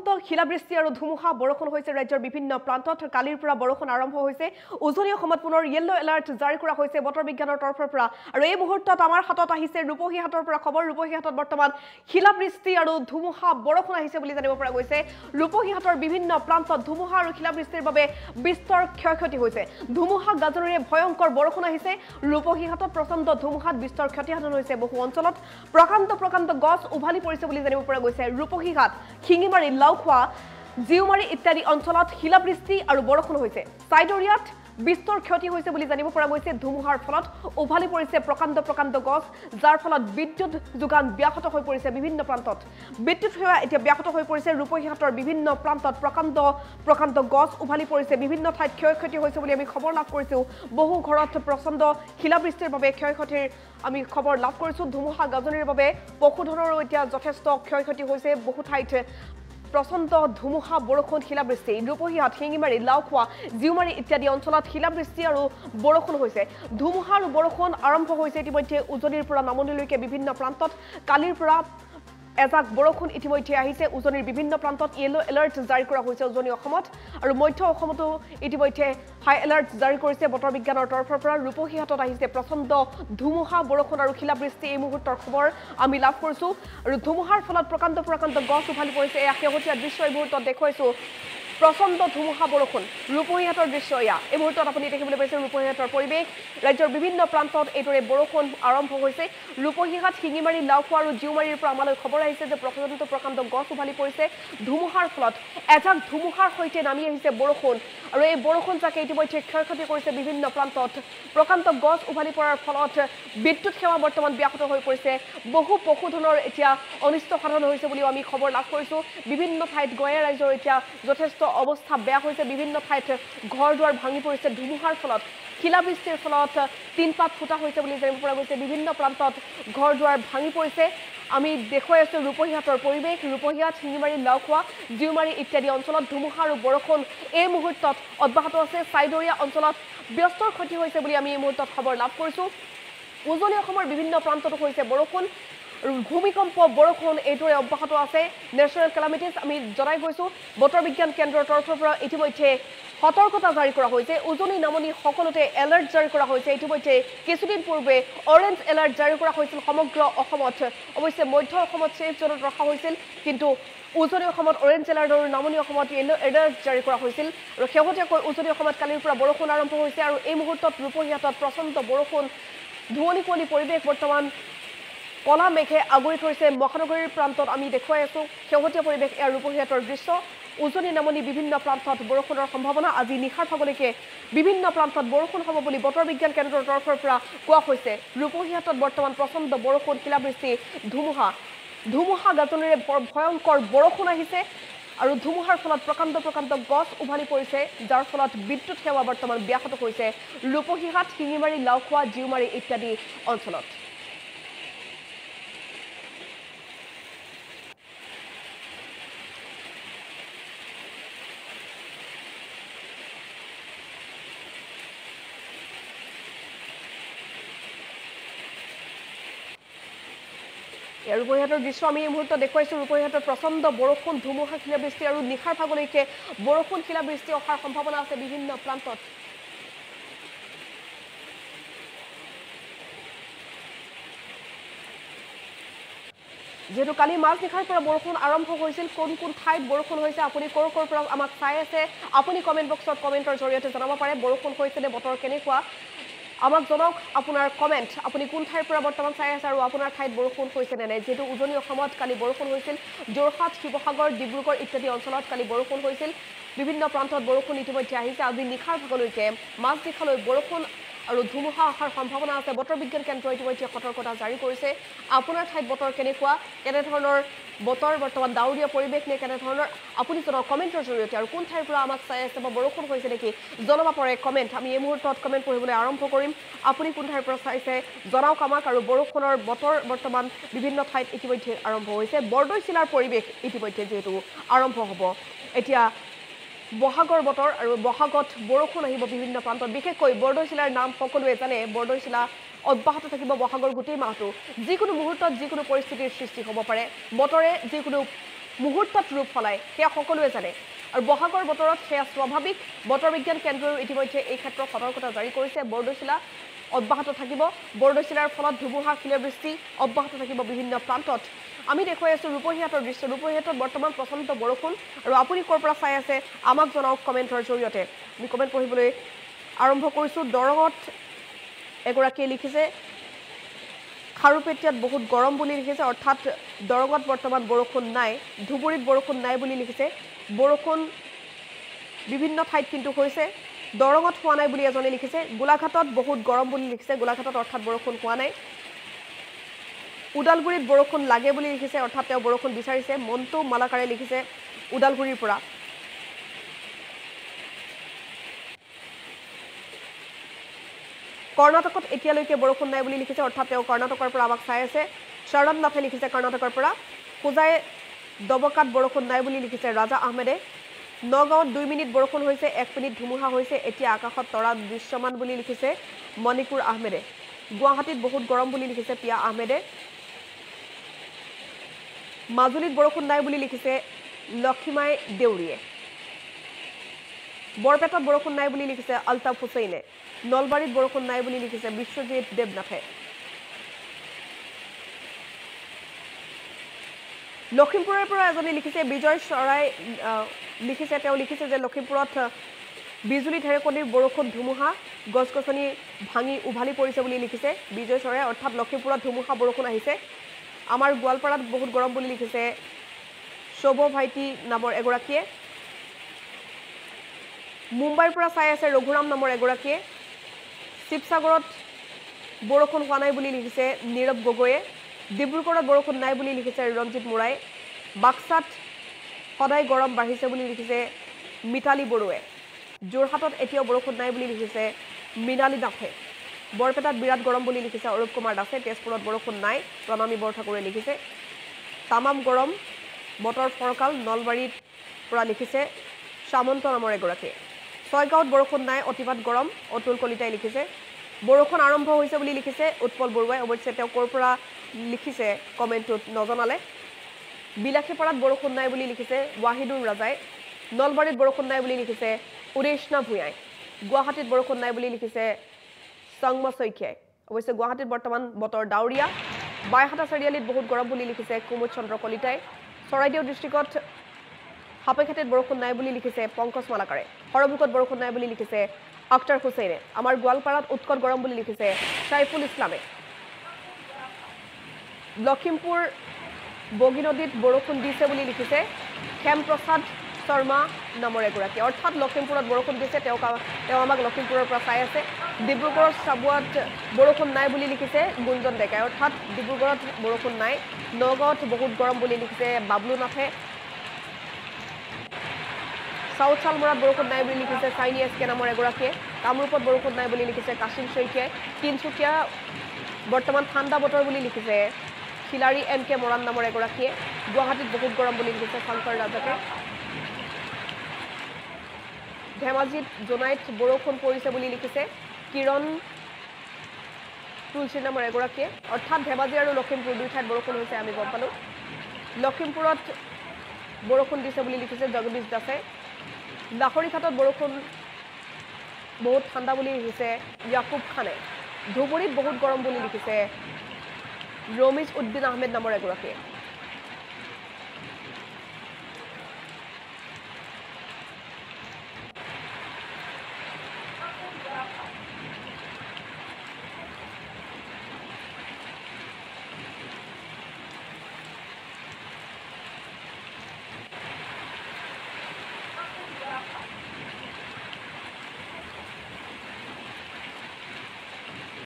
প্ৰচণ্ড শিলাবৃষ্টি আৰু ধুমুহা বৰষুণ হৈছে ৰাজ্যৰ বিভিন্ন প্ৰান্তত কালিৰ পৰা বৰষুণ আৰম্ভ হৈছে উজনি অসমত পুনৰ ইয়েলো এলাৰ্ট জাৰি কৰা হৈছে বতৰ বিজ্ঞানৰ তৰফৰ পৰা আৰু এই মুহূৰ্তত আমাৰ হাতত আহিছে ৰূপহীহাটৰ পৰা খবৰ ৰূপহীহাটত বৰ্তমান শিলাবৃষ্টি আৰু ধুমুহা বৰষুণ আহিছে বুলি জানিব পৰা গৈছে ৰূপহীহাটৰ বিভিন্ন প্ৰান্তত ধুমুহা আৰু শিলাবৃষ্টিৰ বাবে বিস্তৰ ক্ষয়ক্ষতি হৈছে ধুমুহা গাজনিৰে ভয়ংকৰ বৰষুণ আহিছে ৰূপহীহাটত প্ৰচণ্ড ধুমুহাত বিস্তৰ ক্ষতিসাধন হৈছে বহু অঞ্চলত প্ৰকাণ্ড গছ উভালি পৰিছে বুলি জানিব পৰা গৈছে ৰূপহীহাট শিঙিমাৰী লাউখোৱা জিউমাৰী ইত্যাদি অঞ্চলত শিলাবৃষ্টি আৰু বৰষুণ হৈছে সাইডৰিয়াত বিস্তৰ ক্ষতি হৈছে বুলি জানিব পৰা গৈছে ধুমুহাৰ ফলত উভালি পৰিছে প্ৰকাণ্ড গছ যাৰ ফলত বিদ্যুৎ যোগান ব্যাহত হৈ পৰিছে বিভিন্ন প্ৰান্তত বিদ্যুৎ সেৱা এতিয়া ব্যাহত হৈ পৰিছে ৰূপহীহাটৰ বিভিন্ন প্ৰান্তত প্ৰকাণ্ড গছ উভালি পৰিছে বিভিন্ন ঠাইত ক্ষয়ক্ষতি হৈছে বুলি আমি খবৰ লাভ কৰিছো বহু ঘৰত প্ৰচণ্ড শিলাবৃষ্টিৰ বাবে ক্ষয়ক্ষতিৰ আমি খবৰ লাভ কৰিছো ধুমুহা গাজনিৰ বাবে পশুধনৰো এতিয়া যথেষ্ট ক্ষয়ক্ষতি হৈছে বহু ঠাইত প্ৰচণ্ড ধুমুহা বৰষুণ শিলাবৃষ্টি ৰূপহীহাট শিঙিমাৰী লাউখোৱা জিউমাৰী ইত্যাদি অঞ্চলত শিলাবৃষ্টি আৰু বৰষুণ হৈছে ধুমুহা আৰু বৰষুণ আৰম্ভ হৈছে ইতিমধ্যে উজনিৰ পৰা নামনিলৈকে বিভিন্ন প্ৰান্তত কালিৰ পৰা এজাক বৰষুণ ইতিমধ্যে আহিছে উজনিৰ বিভিন্ন প্ৰান্তত ইয়েলো এলাৰ্ট জাৰি কৰা হৈছে উজনি অসমত আৰু মধ্য অসমতো ইতিমধ্যে হাই এলাৰ্ট জাৰি কৰিছে বতৰ বিজ্ঞানৰ তৰফৰ পৰা ৰূপহীহাটত আহিছে প্ৰচণ্ড ধুমুহা বৰষুণ আৰু শিলাবৃষ্টি এই মুহূৰ্তৰ খবৰ আমি লাভ কৰিছো আৰু ধুমুহাৰ ফলত প্ৰকাণ্ড গছ উভালি পৰিছে এই শেহতীয়া দৃশ্য এই মুহূৰ্তত দেখুৱাইছো প্ৰচণ্ড ধুমুহা বৰষুণ ৰূপহীহাটৰ দৃশ্য এই মুহূৰ্তত আপুনি দেখিবলৈ পাইছে ৰূপহীহাটৰ পৰিৱেশ ৰাজ্যৰ বিভিন্ন প্ৰান্তত এইদৰে বৰষুণ আৰম্ভ হৈছে ৰূপহীহাট শিঙিমাৰী লাউখোৱা আৰু জিউমাৰীৰ পৰা আমালৈ খবৰ আহিছে যে প্ৰকাণ্ড গছ উভালি পৰিছে ধুমুহাৰ ফলত এজাক ধুমুহাৰ সৈতে নামি আহিছে বৰষুণ আৰু এই বৰষুণ যাকে ইতিমধ্যে ক্ষয়ক্ষতি কৰিছে বিভিন্ন প্ৰান্তত প্ৰকাণ্ড গছ উভালি পৰাৰ ফলত বিদ্যুৎ সেৱা বৰ্তমান ব্যাহত হৈ পৰিছে বহু পশুধনৰ এতিয়া অনিষ্ট সাধন হৈছে বুলিও আমি খবৰ লাভ কৰিছো বিভিন্ন ঠাইত গঞা ৰাইজৰ এতিয়া যথেষ্ট অৱস্থা বেয়া হৈছে বিভিন্ন ঠাইত ঘৰ দুৱাৰ ভাঙি পৰিছে ধুমুহাৰ ফলত শিলাবৃষ্টিৰ ফলত তিনপাত ফুটা হৈছে বুলি জানিব পৰা গৈছে বিভিন্ন প্ৰান্তত ঘৰ দুৱাৰ ভাঙি পৰিছে আমি দেখুৱাই আছো ৰূপহীহাটৰ পৰিৱেশ ৰূপহীহাট শিঙিমাৰী লাউখোৱা জিউমাৰী ইত্যাদি অঞ্চলত ধুমুহা আৰু বৰষুণ এই মুহূৰ্তত অব্যাহত আছে সাইডৰীয়া অঞ্চলত ব্যস্তৰ ক্ষতি হৈছে বুলি আমি এই মুহূৰ্তত খবৰ লাভ কৰিছো উজনি অসমৰ বিভিন্ন প্ৰান্তত হৈছে বৰষুণ ভূমিকম্প বৰষুণ এইটোৰে অব্যাহত আছে নেশ্যনেল কেলামিটিজ আমি জনাই গৈছো বতৰ বিজ্ঞান কেন্দ্ৰৰ তৰফৰ পৰা ইতিমধ্যে সতৰ্কতা জাৰি কৰা হৈছে উজনি নামনি সকলোতে এলাৰ্ট জাৰি কৰা হৈছে ইতিমধ্যে কিছুদিন পূৰ্বে অৰেঞ্জ এলাৰ্ট জাৰি কৰা হৈছিল সমগ্ৰ অসমত অৱশ্যে মধ্য অসমত ছেফ জোনত ৰখা হৈছিল কিন্তু উজনি অসমত অৰেঞ্জ এলাৰ্ট আৰু নামনি অসমত ইয়েলো এলাৰ্ট জাৰি কৰা হৈছিল আৰু শেহতীয়াকৈ উজনি অসমত কালিৰ পৰা বৰষুণ আৰম্ভ হৈছে আৰু এই মুহূৰ্তত ৰূপহীহাটত প্ৰচণ্ড বৰষুণ ধুৱনি কুঁৱলী পৰিৱেশ বৰ্তমান কলা মেঘে আগুৰি থৈছে মহানগৰীৰ প্ৰান্তত আমি দেখুৱাই আছো শেহতীয়া পৰিৱেশ এয়া ৰূপহীহাটৰ দৃশ্য উজনি নামনি বিভিন্ন প্ৰান্তত বৰষুণৰ সম্ভাৱনা আজি নিশাৰ ভাগলৈকে বিভিন্ন প্ৰান্তত বৰষুণ হ'ব বুলি বতৰ বিজ্ঞান কেন্দ্ৰৰ তৰফৰ পৰা কোৱা হৈছে ৰূপহীহাটত বৰ্তমান প্ৰচণ্ড বৰষুণ শিলাবৃষ্টি ধুমুহা গাজনিৰে ভয়ংকৰ বৰষুণ আহিছে আৰু ধুমুহাৰ ফলত প্ৰকাণ্ড গছ উভালি পৰিছে যাৰ ফলত বিদ্যুৎ সেৱা বৰ্তমান ব্যাহত হৈছে ৰূপহীহাট শিঙিমাৰী লাউখোৱা জিউমাৰী ইত্যাদি অঞ্চলত ৰূপহীহাটৰ দৃশ্য আমি এই মুহূৰ্তত দেখুৱাইছো ৰূপহীহাটৰ প্ৰচণ্ড বৰষুণ ধুমুহা শিলাবৃষ্টি আৰু নিশাৰ ভাগলৈকে বৰষুণ শিলাবৃষ্টি অহাৰ সম্ভাৱনা আছে বিভিন্ন প্ৰান্তত যেহেতু কালি মাজনিশাৰ পৰা বৰষুণ আৰম্ভ হৈছিল কোন ঠাইত বৰষুণ হৈছে আপুনি ক'ৰ পৰা আমাক চাই আছে আপুনি কমেণ্ট বক্সত কমেণ্টৰ জৰিয়তে জনাব পাৰে বৰষুণ হৈছে নে বতৰ কেনেকুৱা আমাক জনাওক আপোনাৰ কমেণ্ট আপুনি কোন ঠাইৰ পৰা বৰ্তমান চাই আছে আৰু আপোনাৰ ঠাইত বৰষুণ হৈছে নে নাই যেহেতু উজনি অসমত কালি বৰষুণ হৈছিল যোৰহাট শিৱসাগৰ ডিব্ৰুগড় ইত্যাদি অঞ্চলত কালি বৰষুণ হৈছিল বিভিন্ন প্ৰান্তত বৰষুণ ইতিমধ্যে আহিছে আজি নিশাৰ ভাগলৈকে মাজনিশালৈ বৰষুণ আৰু ধুমুহা অহাৰ সম্ভাৱনা আছে বতৰ বিজ্ঞান কেন্দ্ৰই ইতিমধ্যে সতৰ্কতা জাৰি কৰিছে আপোনাৰ ঠাইত বতৰ কেনেকুৱা কেনেধৰণৰ বতৰ বৰ্তমান ডাৱৰীয়া পৰিৱেশ নে কেনেধৰণৰ আপুনি জনাওক কমেণ্টৰ জৰিয়তে আৰু কোন ঠাইৰ পৰা আমাক চাই আছে বা বৰষুণ হৈছে নেকি জনাব পাৰে কমেণ্ট আমি এই মুহূৰ্তত কমেণ্ট পঢ়িবলৈ আৰম্ভ কৰিম আপুনি কোন ঠাইৰ পৰা চাইছে জনাওক আমাক আৰু বৰষুণৰ বতৰ বৰ্তমান বিভিন্ন ঠাইত ইতিমধ্যে আৰম্ভ হৈছে বৰদৈচিলাৰ পৰিৱেশ ইতিমধ্যে যেহেতু আৰম্ভ হ'ব এতিয়া বহাগৰ বতৰ আৰু বহাগত বৰষুণ আহিব বিভিন্ন প্ৰান্তত বিশেষকৈ বৰদৈচিলাৰ নাম সকলোৱে জানে বৰদৈচিলা অব্যাহত থাকিব বহাগৰ গোটেই মাহটো যিকোনো মুহূৰ্তত যিকোনো পৰিস্থিতিৰ সৃষ্টি হ'ব পাৰে বতৰে যিকোনো মুহূৰ্তত ৰূপ সলায় সেয়া সকলোৱে জানে আৰু বহাগৰ বতৰত সেয়া স্বাভাৱিক বতৰ বিজ্ঞান কেন্দ্ৰই ইতিমধ্যে এই ক্ষেত্ৰত সতৰ্কতা জাৰি কৰিছে বৰদৈচিলা অব্যাহত থাকিব বৰদৈচিলাৰ ফলত ধুমুহা শিলাবৃষ্টি অব্যাহত থাকিব বিভিন্ন প্ৰান্তত আমি দেখুৱাই আছো ৰূপহীহাটৰ দৃশ্য ৰূপহীহাটত বৰ্তমান প্ৰচলিত বৰষুণ আৰু আপুনি ক'ৰ পৰা চাই আছে আমাক জনাওক কমেণ্টৰ জৰিয়তে আমি কমেণ্ট পঢ়িবলৈ আৰম্ভ কৰিছো দৰঙত এগৰাকীয়ে লিখিছে খাৰুপেটিয়াত বহুত গৰম বুলি লিখিছে অৰ্থাৎ দৰঙত বৰ্তমান বৰষুণ নাই ধুবুৰীত বৰষুণ নাই বুলি লিখিছে বৰষুণ বিভিন্ন ঠাইত কিন্তু হৈছে দৰঙত হোৱা নাই বুলি এজনে লিখিছে গোলাঘাটত বহুত গৰম বুলি লিখিছে গোলাঘাটত অৰ্থাৎ বৰষুণ হোৱা নাই উদালগুৰিত বৰষুণ লাগে বুলি লিখিছে অৰ্থাৎ তেওঁ বৰষুণ বিচাৰিছে মন্তু মালাকাৰে লিখিছে উদালগুৰিৰ পৰা কৰ্ণাটকত এতিয়ালৈকে বৰষুণ নাই বুলি লিখিছে অৰ্থাৎ তেওঁ কৰ্ণাটকৰ পৰা আমাক চাই আছে শৰণ নাথে লিখিছে কৰ্ণাটকৰ পৰা পূজাই দবকাত বৰষুণ নাই বুলি লিখিছে ৰাজা আহমেদে নগাঁৱত 2 মিনিট বৰষুণ হৈছে 1 মিনিট ধুমুহা হৈছে এতিয়া আকাশত তৰা দৃশ্যমান বুলি লিখিছে মণিকুৰ আহমেদে গুৱাহাটীত বহুত গৰম বুলি লিখিছে পিয়া আহমেদে মাজুলীত বৰষুণ নাই বুলি লিখিছে লক্ষীমাই দেউৰীয়ে বৰপেটাত বৰষুণ নাই বুলি লিখিছে আলতাফ হুছেইনে নলবাৰীত বৰষুণ নাই বুলি লিখিছে বিশ্বজিৎ দেৱনাথে লখিমপুৰৰ পৰা এজনে লিখিছে বিজয় চৰাই লিখিছে তেওঁ লিখিছে যে লখিমপুৰত বিজুলী ঢেৰেকণিৰ বৰষুণ ধুমুহা গছগছনি ভাঙি উভালি পৰিছে বুলি লিখিছে বিজয় চৰাই অৰ্থাৎ লখিমপুৰত ধুমুহা বৰষুণ আহিছে আমাৰ গোৱালপাৰাত বহুত গৰম বুলি লিখিছে শোভ ভাইটি নামৰ এগৰাকীয়ে মুম্বাইৰ পৰা চাই আছে ৰঘুৰাম নামৰ এগৰাকীয়ে শিৱসাগৰত বৰষুণ হোৱা নাই বুলি লিখিছে নীৰৱ গগৈয়ে ডিব্ৰুগড়ত বৰষুণ নাই বুলি লিখিছে ৰঞ্জিত মুৰাই বাক্সাত সদায় গৰম বাঢ়িছে বুলি লিখিছে মিতালী বড়ুৱে যোৰহাটত এতিয়াও বৰষুণ নাই বুলি লিখিছে মৃণালী নাথে বৰপেটাত বিৰাট গৰম বুলি লিখিছে অৰূপ কুমাৰ দাসে তেজপুৰত বৰষুণ নাই প্ৰণামী বৰঠাকুৰে লিখিছে তামাম গৰম বতৰ ফৰকাল নলবাৰীত পৰা লিখিছে সামন্ত নামৰ এগৰাকীয়ে ছয়গাঁৱত বৰষুণ নাই অতিপাত গৰম অতুল কলিতাই লিখিছে বৰষুণ আৰম্ভ হৈছে বুলি লিখিছে উৎপল বৰুৱাই অৱশ্যে তেওঁ ক'ৰ পৰা লিখিছে কমেণ্টত নজনালে বিলাসীপাৰাত বৰষুণ নাই বুলি লিখিছে ৱাহিদুৰ ৰাজাই নলবাৰীত বৰষুণ নাই বুলি লিখিছে উৰেশনা ভূঞাই গুৱাহাটীত বৰষুণ নাই বুলি লিখিছে সংম শইকীয়াই অৱশ্যে গুৱাহাটীত বৰ্তমান বতৰ ডাৱৰীয়া বাইহাটা চাৰিআলিত বহুত গৰম বুলি লিখিছে কুমুদ চন্দ্ৰ কলিতাই চৰাইদেউ ডিষ্ট্ৰিক্টত হাপেখাটিত বৰষুণ নাই বুলি লিখিছে পংকজ মালাকাৰে হৰমুখত বৰষুণ নাই বুলি লিখিছে আখতাৰ হুছেইনে আমাৰ গোৱালপাৰাত উৎকট গৰম বুলি লিখিছে সাইফুল ইছলামে লখিমপুৰ বগী নদীত বৰষুণ দিছে বুলি লিখিছে খেম প্ৰসাদ শৰ্মা নামৰ এগৰাকী অৰ্থাৎ লখিমপুৰত বৰষুণ দিছে তেওঁ আমাক লখিমপুৰৰ পৰা চাই আছে ডিব্ৰুগড়ৰ চাবুৱাত বৰষুণ নাই বুলি লিখিছে গুঞ্জন ডেকাই অৰ্থাৎ ডিব্ৰুগড়ত বৰষুণ নাই নগাঁৱত বহুত গৰম বুলি লিখিছে বাবলু নাথে সাউথ চালমৰাত বৰষুণ নাই বুলি লিখিছে চাইনি এছ কে নামৰ এগৰাকীয়ে কামৰূপত বৰষুণ নাই বুলি লিখিছে কাশিম শইকীয়াই তিনচুকীয়া বৰ্তমান ঠাণ্ডা বতৰ বুলি লিখিছে খিলাৰী এম কে মৰাণ নামৰ এগৰাকীয়ে গুৱাহাটীত বহুত গৰম বুলি লিখিছে শংকৰ ৰাজাকে ধেমাজিত জোনাইত বৰষুণ পৰিছে বুলি লিখিছে কিৰণ তুলসী নামৰ এগৰাকীয়ে অৰ্থাৎ ধেমাজি আৰু লখিমপুৰ দুই ঠাইত বৰষুণ হৈছে আমি গম পালোঁ লখিমপুৰত বৰষুণ দিছে বুলি লিখিছে জগদীশ দাসে লাহৰীঘাটত বৰষুণ বহুত ঠাণ্ডা বুলি লিখিছে ইয়াকুব খানে ধুবুৰীত বহুত গৰম বুলি লিখিছে ৰমিজ উদ্দিন আহমেদ নামৰ এগৰাকীয়ে